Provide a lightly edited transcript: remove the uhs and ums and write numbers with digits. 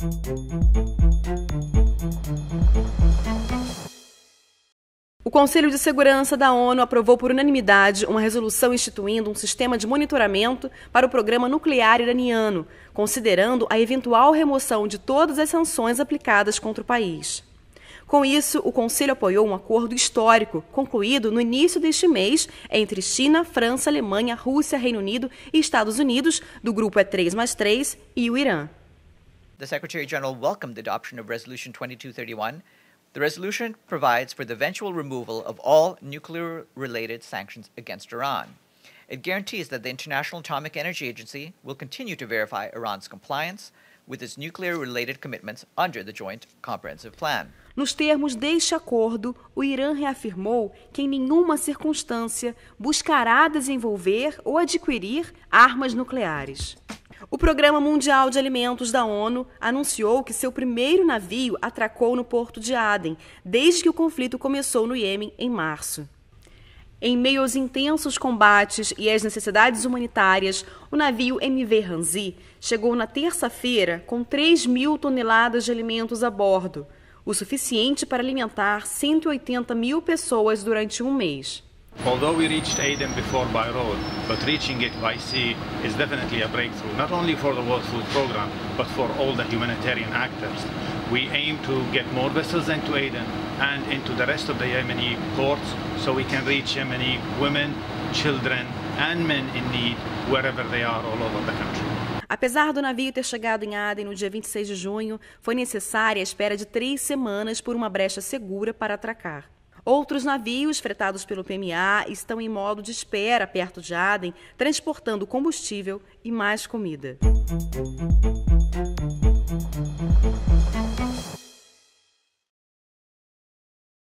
O Conselho de Segurança da ONU aprovou por unanimidade uma resolução instituindo um sistema de monitoramento para o programa nuclear iraniano, considerando a eventual remoção de todas as sanções aplicadas contra o país. Com isso, o Conselho apoiou um acordo histórico, concluído no início deste mês, entre China, França, Alemanha, Rússia, Reino Unido e Estados Unidos, do grupo E3+3, e o Irã. The Secretary-General welcomed the adoption of Resolution 2231. The resolution provides for the eventual removal of all nuclear-related sanctions against Iran. It guarantees that the International Atomic Energy Agency will continue to verify Iran's compliance with its nuclear-related commitments under the Joint Comprehensive Plan. Nos termos deste acordo, o Irã reafirmou que em nenhuma circunstância buscará desenvolver ou adquirir armas nucleares. O Programa Mundial de Alimentos da ONU anunciou que seu primeiro navio atracou no porto de Aden, desde que o conflito começou no Iêmen em março. Em meio aos intensos combates e às necessidades humanitárias, o navio MV Hanzi chegou na terça-feira com 3.000 toneladas de alimentos a bordo, o suficiente para alimentar 180 mil pessoas durante um mês. Although we reached Aden before by road, but reaching it by sea is definitely a breakthrough, not only for the World Food Programme, but for all the humanitarian actors. We aim to get more vessels into Aden and into the rest of the Yemeni ports so we can reach Yemeni women, children and men in need wherever they are all over the country. Apesar do navio ter chegado em Aden no dia 26 de junho, foi necessária a espera de 3 semanas por uma brecha segura para atracar. Outros navios fretados pelo PMA estão em modo de espera perto de Aden, transportando combustível e mais comida.